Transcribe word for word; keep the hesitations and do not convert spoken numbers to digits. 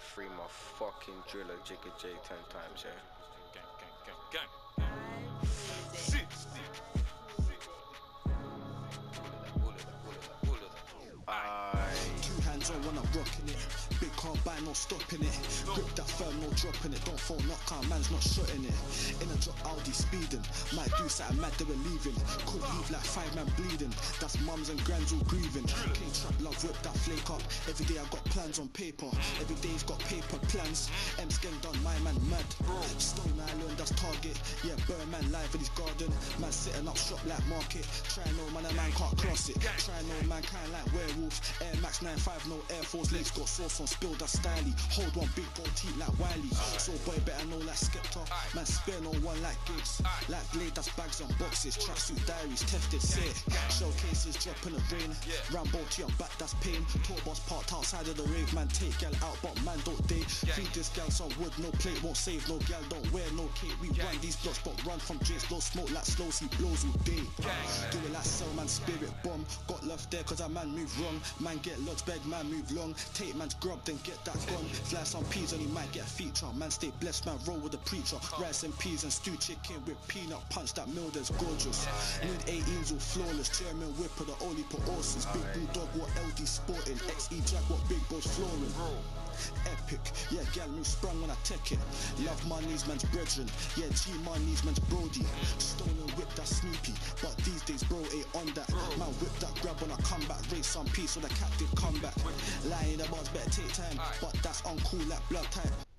free my fucking driller Jigga J ten times, yeah. Gang, gang, gang, gang. Six. Aye. Two hands on when I'm rocking it. Big car buy, no stopping it. Grip that firm, no dropping it. Don't fall knock out, man's not shotting it. In a drop Audi speeding. Might do something mad, they were leaving. Could leave like five man bleeding. That's mums and grands all grieving. King trap love, whip that flake up. Every day I got plans on paper. Every day's got paper plans. M's gang done, my man mad. Stone Island, that's target. Yeah, burn man live in his garden. Man sitting up shop like market. Try no man, a man can't cross it. Try no man, kind like werewolf. Air Max ninety-five, no Air Force links. Got sauce on spill, that's styly. Hold one big gold teeth like Wiley. So boy better know like Skepta. Man spare no one like Gibbs. Like Blade, that's bags on boxes. Tracksuit diaries, tested, say it. Showcases dropping the rain. Rambo T, I'm back, that's pain. Tour bus parked outside of the rave. Man take gal out, but man don't date. Feed this gal some wood, no plate, won't save no gal, don't wear no cape. We run these blocks, but run from Jake's low smoke like slow, he blows all day. Do it like Cell, man, spirit bomb. Got left there cause a man move wrong. Man get lots, beg man move long. Take man's grub, then get that gone. Fly some peas and he might get a feature. Man stay blessed, man roll with the preacher. Rice and peas and stew chicken with peanut punch, that meal that's gorgeous. Need eighteens all flawless. German whipper, the only put horses. Big bulldog, what L D sporting. X E Jack, what big boys flooring. Epic, yeah, gal move sprung when I take it. Love money's man's brethren. Yeah, G money's man's Brody. Stone and whip that Snoopy. But these days bro ain't on that. Man whip that grab when I come back. Raise some peace so the captive come back. Lying the bars better take time. But that's uncool like blood type.